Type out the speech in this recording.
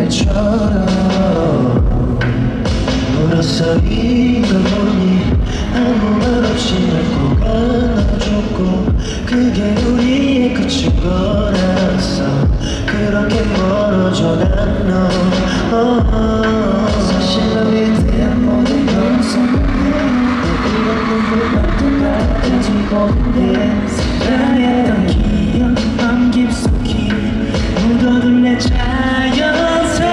때처럼 물어서리다 보니 아무 말 없이 날 꼭 안아줬고 그게 우리의 끝인 거라서 그렇게 멀어져 난 너. 사실 너에 대한 모든 걸 선물해 이런 눈물만도 가지고 내 사랑했던 기억 맘 깊숙이 묻어둔 내 자연색.